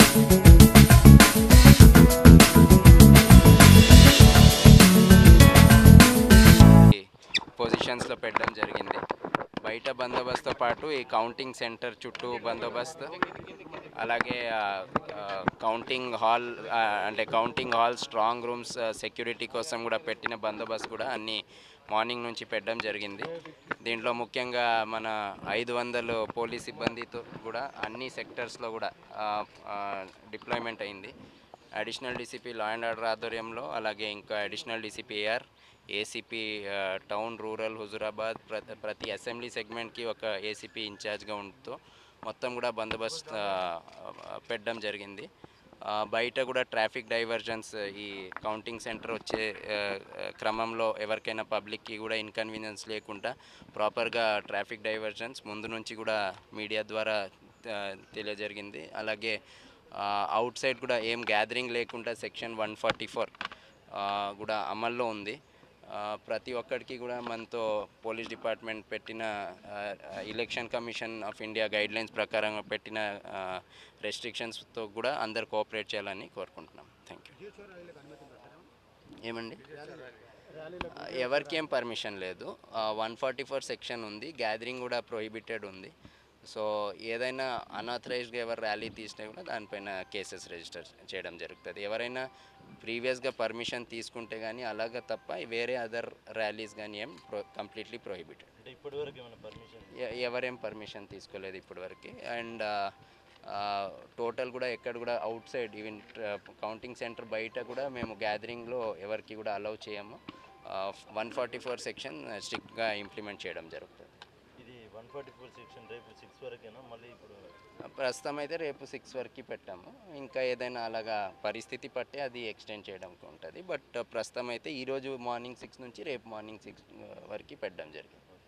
పొజిషన్స్లో పెట్టడం జరిగింది. బయట బందోబస్తుతో పాటు ఈ కౌంటింగ్ సెంటర్ చుట్టూ బందోబస్తు, అలాగే కౌంటింగ్ హాల్ అంటే counting hall strong rooms security కోసం కూడా పెట్టిన బందోబస్తు కూడా అన్నీ మార్నింగ్ నుంచి పెట్టడం జరిగింది. దీంట్లో ముఖ్యంగా మన 500 పోలీస్ సిబ్బందితో కూడా అన్ని సెక్టర్స్లో కూడా డిప్లాయ్మెంట్ అయింది. Additional DCP law and order ఆధ్వర్యంలో, అలాగే ఇంకా additional DCP AR, ACP town, rural, Huzurabad, ప్రతి అసెంబ్లీ సెగ్మెంట్కి ఒక ఏసీపీ ఇన్ఛార్జ్గా ఉంటూ మొత్తం కూడా బందోబస్తు పెట్టడం జరిగింది. బయట కూడా ట్రాఫిక్ డైవర్జన్స్, ఈ కౌంటింగ్ సెంటర్ వచ్చే క్రమంలో ఎవరికైనా పబ్లిక్కి కూడా ఇన్కన్వీనియన్స్ లేకుండా ప్రాపర్గా ట్రాఫిక్ డైవర్జన్స్ ముందు నుంచి కూడా మీడియా ద్వారా తెలియజరిగింది. అలాగే అవుట్ సైడ్ కూడా ఏం గ్యాదరింగ్ లేకుండా సెక్షన్ 144 కూడా అమల్లో ఉంది. ప్రతి ఒక్కరికి కూడా మనతో పోలీస్ డిపార్ట్మెంట్ పెట్టిన election commission of India guidelines ప్రకారం పెట్టిన రెస్ట్రిక్షన్స్తో కూడా అందరు కోఆపరేట్ చేయాలని కోరుకుంటున్నాం. Thank you. ఏమండి, ఎవరికి ఏం పర్మిషన్ లేదు. 144 సెక్షన్ ఉంది, గ్యాదరింగ్ కూడా ప్రొహిబిటెడ్ ఉంది. సో ఏదైనా అన్ఆథరైజ్డ్గా ఎవరు ర్యాలీ తీసినా కూడా దానిపైన కేసెస్ రిజిస్టర్ చేయడం జరుగుతుంది. ఎవరైనా ప్రీవియస్గా పర్మిషన్ తీసుకుంటే కానీ అలాగా తప్ప వేరే అదర్ ర్యాలీస్ కానీ ఏం కంప్లీట్లీ ప్రొహిబిటెడ్. ఎవరేం పర్మిషన్ తీసుకోలేదు ఇప్పటివరకు. అండ్ టోటల్ కూడా ఎక్కడ కూడా outside even counting center బయట కూడా మేము గ్యాదరింగ్లో ఎవరికి కూడా అలౌ చేయము. 144 సెక్షన్ స్ట్రిక్ట్గా ఇంప్లిమెంట్ చేయడం జరుగుతుంది. ఇది 144 సెక్షన్ రేపు 6 వరకేనా? మళ్ళీ ఇప్పుడు ప్రస్తుతం అయితే రేపు 6 వరకు పెట్టాము. ఇంకా ఏదైనా అలాగా పరిస్థితి పట్టి అది ఎక్స్టెండ్ చేయడానికి ఉంటుంది. బట్ ప్రస్తుతం అయితే ఈరోజు మార్నింగ్ 6 నుంచి రేపు మార్నింగ్ 6 వరకు పెట్టడం జరిగింది.